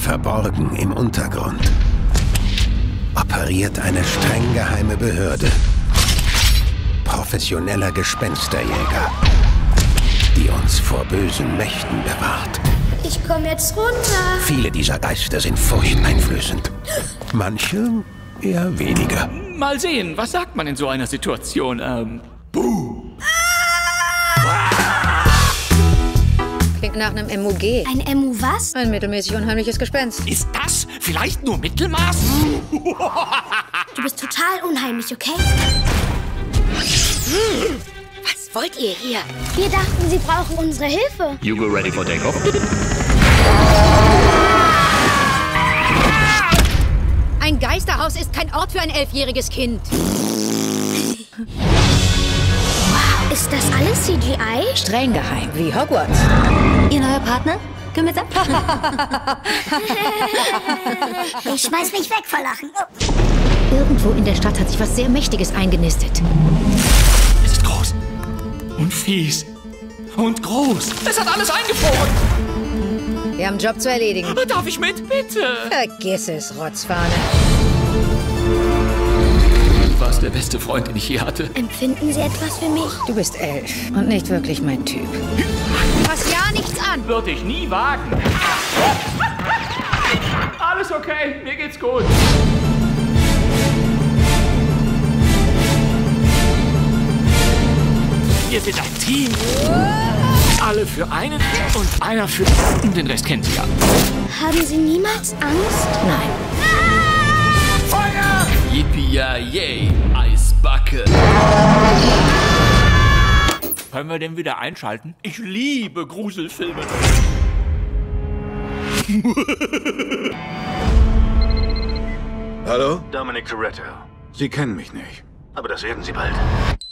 Verborgen im Untergrund operiert eine streng geheime Behörde professioneller Gespensterjäger, die uns vor bösen Mächten bewahrt. Ich komme jetzt runter. Viele dieser Geister sind furchteinflößend. Manche eher weniger. Mal sehen, was sagt man in so einer Situation? Buh! Klingt nach einem MUG. Ein MU was? Ein mittelmäßig unheimliches Gespenst. Ist das vielleicht nur Mittelmaß? Du bist total unheimlich, okay? Was wollt ihr hier? Wir dachten, Sie brauchen unsere Hilfe. You go ready for takeoff? Ein Geisterhaus ist kein Ort für ein 11-jähriges Kind. Ist das alles CGI? Streng geheim, wie Hogwarts. Ihr neuer Partner? Gemüse? Ich schmeiß mich weg vor Lachen. Irgendwo in der Stadt hat sich was sehr Mächtiges eingenistet. Es ist groß. Und fies. Und groß. Es hat alles eingefroren. Wir haben einen Job zu erledigen. Darf ich mit? Bitte. Vergiss es, Rotzfahne. Du warst der beste Freund, den ich je hatte. Empfinden Sie etwas für mich? Du bist 11 und nicht wirklich mein Typ. Fass ja nichts an. Würde ich nie wagen. Alles okay, mir geht's gut. Wir sind ein Team. Alle für einen und einer für den Rest kennt sie ja. Haben Sie niemals Angst? Nein. Feuer! Yippie-yay, Eisbacke. Können wir den wieder einschalten? Ich liebe Gruselfilme. Hallo? Dominic Toretto. Sie kennen mich nicht. Aber das werden Sie bald.